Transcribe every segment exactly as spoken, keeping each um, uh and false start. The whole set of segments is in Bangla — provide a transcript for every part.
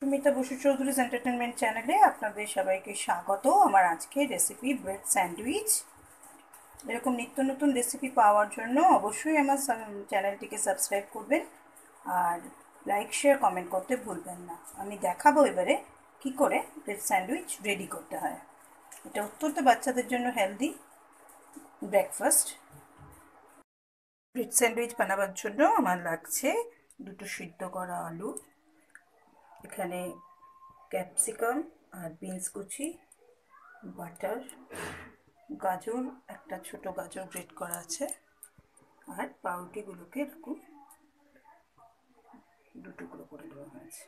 সুমিতা বসু চৌধুরীজ এন্টারটেনমেন্ট চ্যানেলে আপনাদের সবাইকে স্বাগত। আমার আজকের রেসিপি ব্রেড স্যান্ডউইচ। এরকম নিত্য নতুন রেসিপি পাওয়ার জন্য অবশ্যই আমার চ্যানেলটিকে সাবস্ক্রাইব করবেন আর লাইক শেয়ার কমেন্ট করতে ভুলবেন না। আমি দেখাবো এবারে কি করে ব্রেড স্যান্ডউইচ রেডি করতে হয়। এটা অত্যন্ত বাচ্চাদের জন্য হেলদি ব্রেকফাস্ট। ব্রেড স্যান্ডউইচ বানাবার জন্য আমার লাগছে দুটো সিদ্ধ করা আলু, এখানে ক্যাপসিকাম আর বিনস কুচি, বাটার, গাজর, একটা ছোট গাজর গ্রেট করা আছে, আর পাউরুটিগুলোকে এরকম দু টুকরো করে দেওয়া হয়েছে।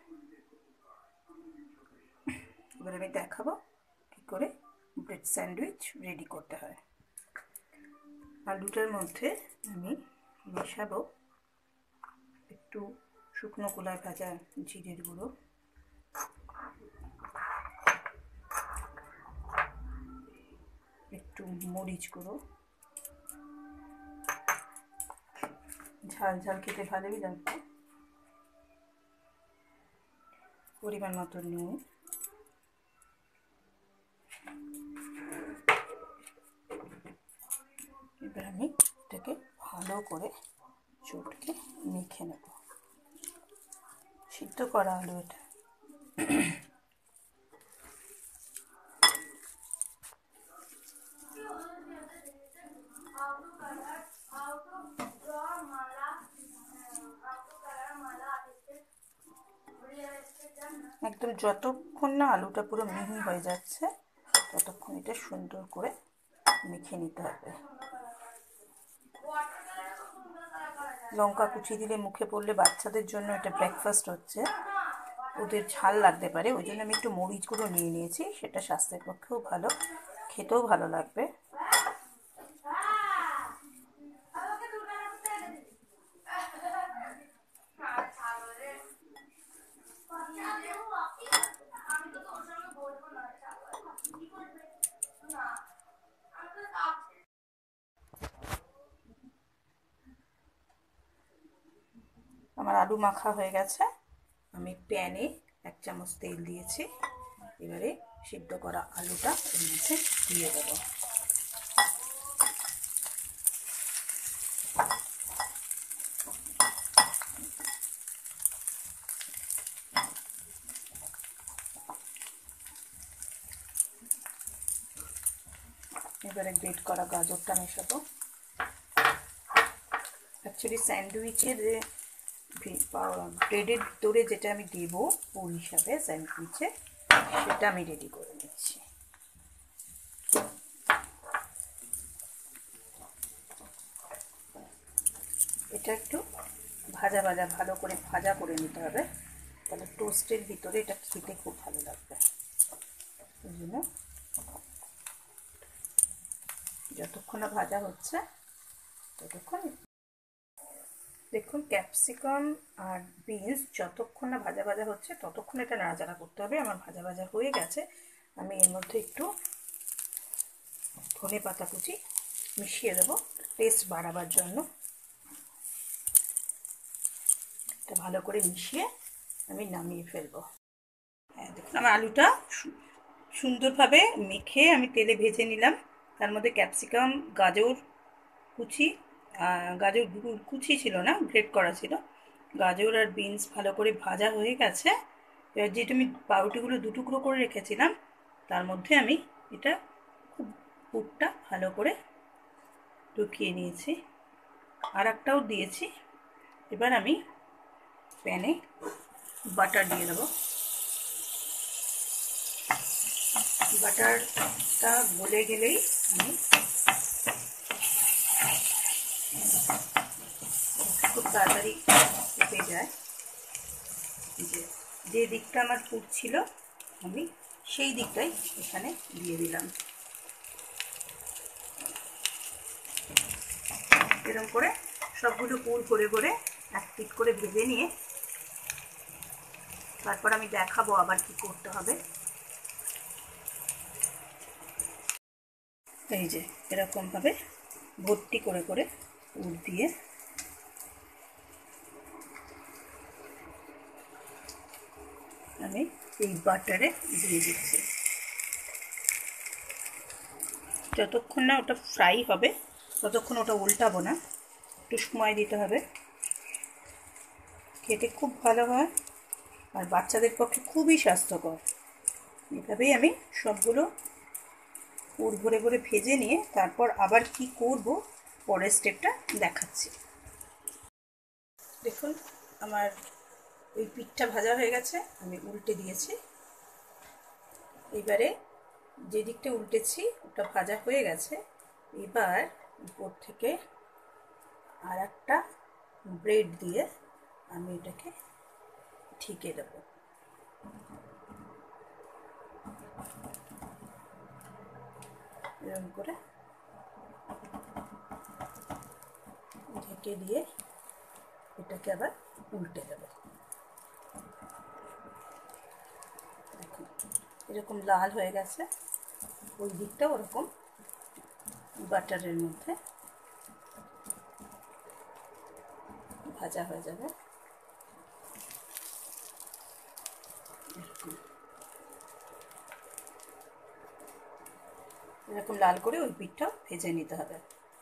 এবার আমি দেখাবো কী করে ব্রেড স্যান্ডউইচ রেডি করতে হয়। আলুটার মধ্যে আমি মেশাবো একটু শুকনো কলায় ভাজা জিরের গুঁড়ো, একটু মরিচ গুঁড়ো, ঝাল ঝাল খেতে ভালোই লাগবে, পরিমাণ মতো নুন, এবার আমি এটাকে ভালো করে চটকে মেখে নেব। সিদ্ধ করা আলু এটা। একদম যতক্ষণ না আলুটা পুরো মিহি হয়ে যাচ্ছে ততক্ষণ এটা সুন্দর করে মেখে নিতে হবে। লঙ্কা কুচি দিলে মুখে পড়লে বাচ্চাদের জন্য এটা ব্রেকফাস্ট হচ্ছে, ওদের ঝাল লাগতে পারে, ওই জন্য আমি একটু মরিচ গুঁড়ো নিয়ে নিয়েছি। সেটা স্বাস্থ্যের পক্ষেও ভালো, খেতেও ভালো লাগবে। আমার আলু মাখা হয়ে গেছে। আমি প্যানে এক চামচ তেল দিয়েছি। এবারে সিদ্ধ করা আলুটা এর মধ্যে দিয়ে দেবো। এবারে গ্রেট করা গাজরটা মেশাবো। অ্যাকচুয়ালি স্যান্ডউইচের ব্রেডের ভিতরে যেটা আমি দেবো পুর হিসাবে স্যান্ডউইচে, সেটা আমি রেডি করে নিচ্ছি। এটা একটু ভাজা ভাজা ভালো করে ভাজা করে নিতে হবে, তাহলে টোস্টের ভিতরে এটা খেতে খুব ভালো লাগবে। ওই জন্য যতক্ষণ না ভাজা হচ্ছে ততক্ষণ। দেখুন ক্যাপসিকাম আর বিনস যতক্ষণ না ভাজা ভাজা হচ্ছে ততক্ষণ এটা নাড়াচাড়া করতে হবে। আমার ভাজা ভাজা হয়ে গেছে। আমি এর মধ্যে একটু ধনে পাতা কুচি মিশিয়ে দেবো টেস্ট বাড়াবার জন্য। এটা ভালো করে মিশিয়ে আমি নামিয়ে ফেলবো। হ্যাঁ দেখুন আমার আলুটা সুন্দরভাবে মেখে আমি তেলে ভেজে নিলাম। তার মধ্যে ক্যাপসিকাম, গাজর কুচি, গাজর কুচি ছিল না, গ্রেট করা ছিল, গাজর আর বিনস ভালো করে ভাজা হয়ে গেছে। এবার যেটা আমি পাউরুটিগুলো দু টুকরো করে রেখেছিলাম তার মধ্যে আমি এটা খুব পুরটা ভালো করে ঢুকিয়ে নিয়েছি, আর একটাও দিয়েছি। এবার আমি প্যানে বাটার দিয়ে দেবো। বাটারটা গলে গেলেই আমি খুব তাড়াতাড়ি ফুটে যায়। যে যে দিকটা আমার ফুটছিল আমি সেই দিকটাই এখানে দিয়ে দিলাম। এরকম করে সবগুলো পুর করে করে এক পিট করে ভেজে নিয়ে তারপর আমি দেখাবো আবার কি করতে হবে। এই যে এরকমভাবে ভর্তি করে করে পুর দিয়ে আমি এই বাটারে দিয়ে দিচ্ছি। যতক্ষণ না ওটা ফ্রাই হবে ততক্ষণ ওটা উল্টাবো না, একটু সময় দিতে হবে। খেতে খুব ভালো হয় আর বাচ্চাদের পক্ষে খুবই স্বাস্থ্যকর। এভাবেই আমি সবগুলো পুর ভরে ভরে ভেজে নিয়ে তারপর আবার কি করব পরের স্টেপটা দেখাচ্ছি। দেখুন আমার ওই পিঠটা ভাজা হয়ে গেছে, আমি উল্টে দিয়েছি। এবারে যে দিকটা উল্টেছি ওটা ভাজা হয়ে গেছে। এবার উপর থেকে আর একটা ব্রেড দিয়ে আমি এটাকে ঢেকে দেব। এরকম করে ঢেকে দিয়ে এটাকে আবার উল্টে দেব। দেখুন এরকম লাল হয়ে গেছে, ওই দিকটা ওরকম বাটারের মধ্যে ভাজা হয়ে যাবে। এরকম লাল করে ওই পিঠটা ভেজে নিতে হবে।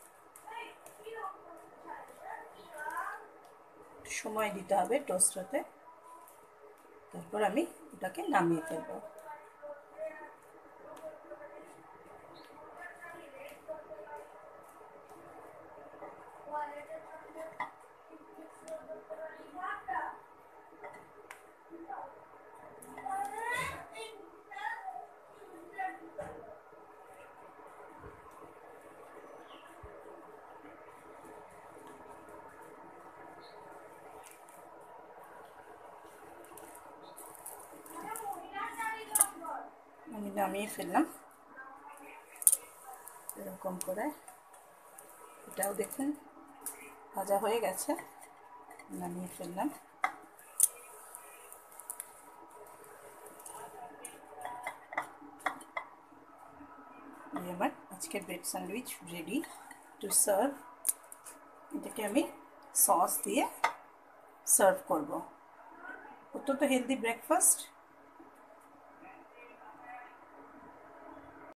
সময় দিতে হবে টোস্ট হতে, তারপর আমি ওটাকে নামিয়ে ফেলব। আমি নামিয়ে ফেললাম এরকম করে। এটাও দেখুন ভাজা হয়ে গেছে, নামিয়ে ফেললাম। এই আমার আজকের bread sandwich ready to serve. এটাকে আমি সস দিয়ে সার্ভ করব। অত্যন্ত হেলদি ব্রেকফাস্ট।